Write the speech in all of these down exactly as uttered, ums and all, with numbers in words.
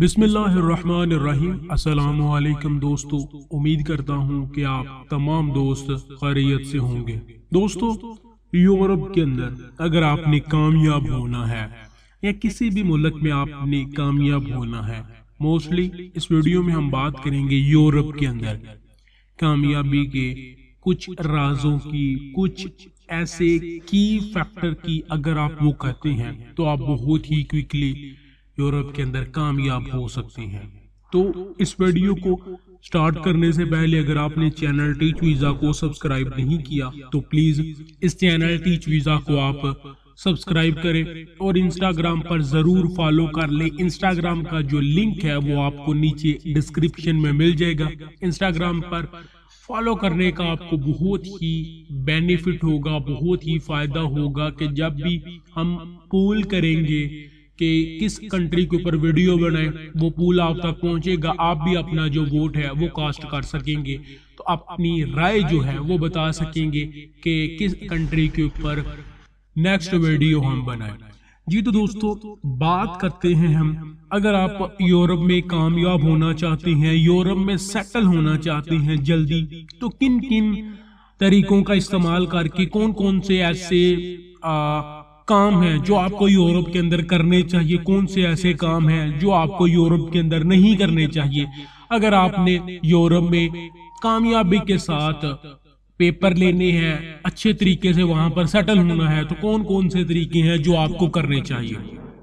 बिस्मिल्लाहिर्रहमानिर्रहीम। अस्सलामुअलैकुम दोस्तों, उम्मीद करता हूँ कि आप तमाम दोस्त खैरियत से होंगे। दोस्तों, यूरोप के अंदर अगर आपने कामयाब होना है या किसी भी मुल्क में आपने कामयाब होना है, मोस्टली इस वीडियो में हम बात करेंगे यूरोप के अंदर कामयाबी के कुछ राजों की, कुछ ऐसे की फैक्टर की अगर आप वो कहते हैं तो आप बहुत ही क्विकली यूरोप के अंदर कामयाब हो सकते हैं। तो इस वीडियो को स्टार्ट करने से पहले अगर आपने चैनल टीच वीजा को सब्सक्राइब नहीं किया तो प्लीज इस चैनल टीच वीजा को आप सब्सक्राइब करें और इंस्टाग्राम पर जरूर फॉलो कर ले। इंस्टाग्राम का जो लिंक है वो आपको नीचे डिस्क्रिप्शन में मिल जाएगा। इंस्टाग्राम पर फॉलो करने का आपको बहुत ही बेनिफिट होगा, बहुत ही फायदा होगा कि जब भी हम पोल करेंगे कि किस कंट्री के ऊपर वीडियो बनाए, वो पूल आप तक पहुंचेगा। आप भी अपना जो वोट है वो कास्ट कर सकेंगे, तो अपनी राय जो है वो बता सकेंगे कि किस कंट्री के ऊपर नेक्स्ट वीडियो हम बनाए। जी तो दोस्तों, बात करते हैं हम, अगर आप यूरोप में कामयाब होना चाहते हैं, यूरोप में सेटल होना चाहते हैं जल्दी, तो किन किन तरीकों का इस्तेमाल करके कौन कौन से ऐसे आ, काम है जो आपको यूरोप के अंदर करने चाहिए, कौन से ऐसे काम हैं जो आपको यूरोप के अंदर नहीं करने चाहिए। अगर आपने यूरोप में कामयाबी के साथ पेपर लेने हैं, अच्छे तरीके से वहां पर सेटल होना है, तो कौन कौन से तरीके हैं जो आपको करने चाहिए।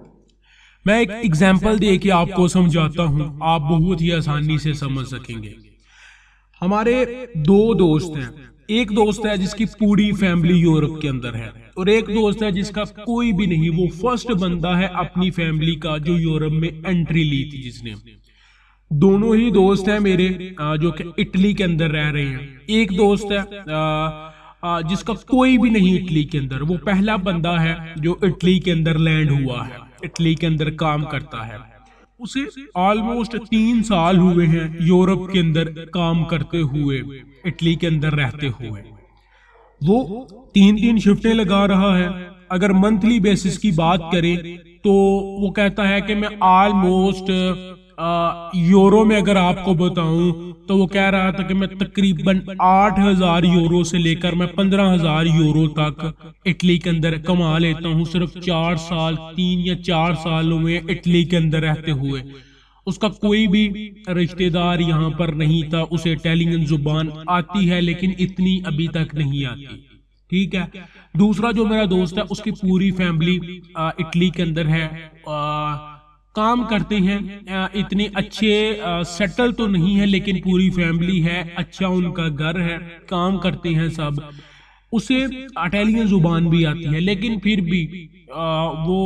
मैं एक एग्जांपल दे के आपको समझाता हूं, आप बहुत ही आसानी से समझ सकेंगे। हमारे दो दोस्त हैं, एक दोस्त है जिसकी पूरी फैमिली यूरोप के अंदर है और एक दोस्त है जिसका कोई भी नहीं, वो फर्स्ट बंदा है अपनी फैमिली का जो यूरोप में एंट्री ली थी जिसने। दोनों ही दोस्त हैं मेरे जो कि इटली के अंदर रह रहे हैं। एक दोस्त है आ, आ, जिसका कोई भी नहीं इटली के अंदर, वो पहला बंदा है जो इटली के अंदर लैंड हुआ है, इटली के अंदर काम करता है। उसे ऑलमोस्ट तीन साल हुए हैं यूरोप के अंदर काम करते हुए, इटली के अंदर रहते हुए। वो तीन तीन शिफ्टें लगा रहा है। अगर मंथली बेसिस की बात करें तो वो कहता है कि मैं ऑलमोस्ट यूरो में अगर आपको बताऊं तो वो कह रहा था कि मैं तकरीबन आठ हजार यूरो से लेकर मैं पंद्रह हजार यूरो तक इटली के अंदर कमा लेता हूं, सिर्फ चार साल तीन या चार सालों में इटली के अंदर रहते हुए। उसका कोई भी रिश्तेदार यहाँ पर नहीं था, उसे इटालियन जुबान आती है लेकिन इतनी अभी तक नहीं आती, ठीक है। दूसरा जो मेरा दोस्त है उसकी पूरी फैमिली इटली के अंदर है, आ, काम करते हैं, आ, इतने अच्छे आ, सेटल तो नहीं है लेकिन पूरी फैमिली है, अच्छा उनका घर है, काम करते हैं सब। उसे इटालियन जुबान भी आती है लेकिन फिर भी आ, वो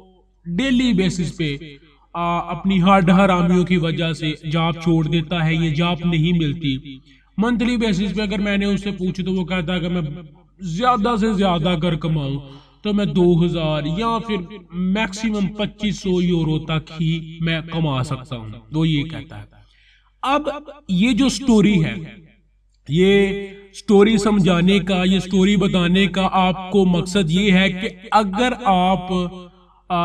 डेली बेसिस पे आ, अपनी हड हरामियों की वजह से जॉब छोड़ देता है, ये जॉब नहीं मिलती। मंथली बेसिस पे अगर मैंने उससे पूछा तो वो कहता है कि मैं ज्यादा से ज्यादा अगर कमाऊं तो मैं दो हजार या फिर मैक्सिमम पच्चीस सौ यूरो तक ही मैं कमा सकता हूं, वो ये कहता है। अब ये जो स्टोरी है, ये स्टोरी समझाने का, ये स्टोरी बताने का आपको मकसद ये है कि अगर आप आ,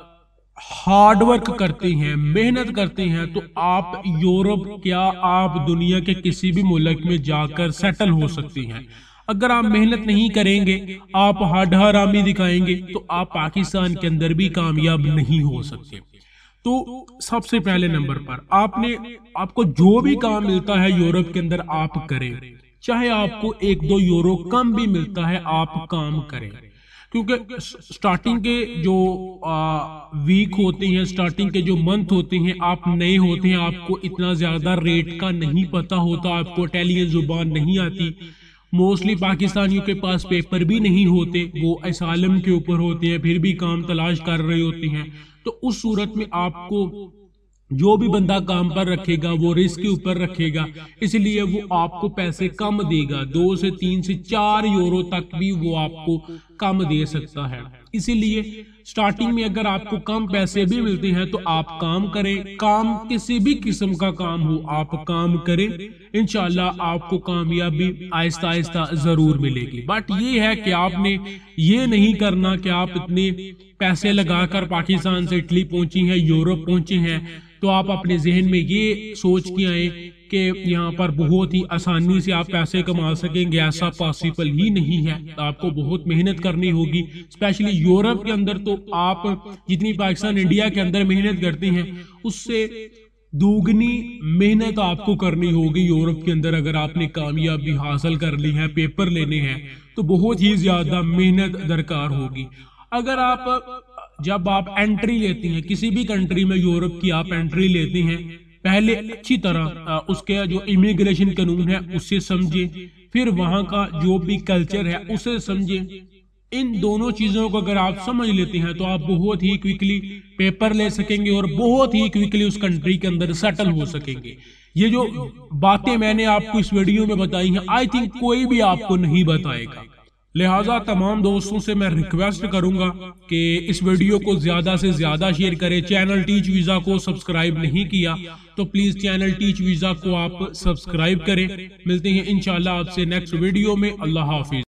हार्ड वर्क करते हैं, मेहनत करते हैं, तो आप यूरोप क्या आप दुनिया के किसी भी मुल्क में जाकर सेटल हो सकते हैं। अगर आप मेहनत नहीं करेंगे, आप हार्ड हरामी दिखाएंगे, तो आप पाकिस्तान के अंदर भी कामयाब नहीं हो सकते। तो सबसे पहले नंबर पर आपने आपको जो भी काम मिलता है यूरोप के अंदर आप करें, चाहे आपको एक दो यूरो कम भी मिलता है, आप काम करें। क्योंकि स्टार्टिंग के जो आ, वीक होते हैं, स्टार्टिंग के जो मंथ होते हैं, आप नए होते हैं, आपको इतना ज्यादा रेट का नहीं पता होता, आपको इटालियन जुबान नहीं आती। मोस्टली पाकिस्तानियों के पास पेपर भी नहीं होते, वो असालम के ऊपर होते हैं, फिर भी काम तलाश कर रहे होते हैं। तो उस सूरत में आपको जो भी बंदा काम पर रखेगा वो रिस्क के ऊपर रखेगा, इसलिए वो आपको पैसे कम देगा, दो से तीन से चार यूरो तक भी वो आपको कम दे सकता है। इसीलिए स्टार्टिंग में अगर आपको कम पैसे भी मिलते हैं तो आप काम करें, काम किसी भी किस्म का काम हो आप काम करें, इंशाल्लाह आपको कामयाबी आहिस्ता आहिस्ता जरूर मिलेगी। बट ये है कि आपने ये नहीं करना कि आप इतने पैसे लगाकर पाकिस्तान से इटली पहुंची हैं, यूरोप पहुंचे हैं, तो आप अपने जहन में ये सोच के आए कि यहाँ पर बहुत ही आसानी से आप पैसे कमा सकेंगे। ऐसा पॉसिबल ही नहीं है, आपको बहुत मेहनत करनी होगी। स्पेशली यूरोप के अंदर तो आप जितनी पाकिस्तान इंडिया के अंदर मेहनत करते हैं उससे दोगुनी मेहनत आपको करनी होगी यूरोप के अंदर। अगर आपने कामयाबी हासिल कर ली है, पेपर लेने हैं, तो बहुत ही ज्यादा मेहनत दरकार होगी। अगर आप जब आप एंट्री लेती हैं किसी भी कंट्री में, यूरोप की आप एंट्री लेते हैं, पहले अच्छी तरह उसके जो इमिग्रेशन कानून है उससे समझे, फिर वहां का जो भी कल्चर है उसे समझे। इन दोनों चीजों को अगर आप समझ लेते हैं तो आप बहुत ही क्विकली पेपर ले सकेंगे और बहुत ही क्विकली उस कंट्री के अंदर सेटल हो सकेंगे। ये जो बातें मैंने आपको इस वीडियो में बताई हैं, आई थिंक कोई भी आपको नहीं बताएगा। लिहाजा तमाम दोस्तों से मैं रिक्वेस्ट करूंगा कि इस वीडियो को ज्यादा से ज्यादा शेयर करें। चैनल टीच वीजा को सब्सक्राइब नहीं किया तो प्लीज चैनल टीच वीजा को आप सब्सक्राइब करें। मिलते हैं इंशाल्लाह आपसे नेक्स्ट वीडियो में। अल्लाह हाफिज।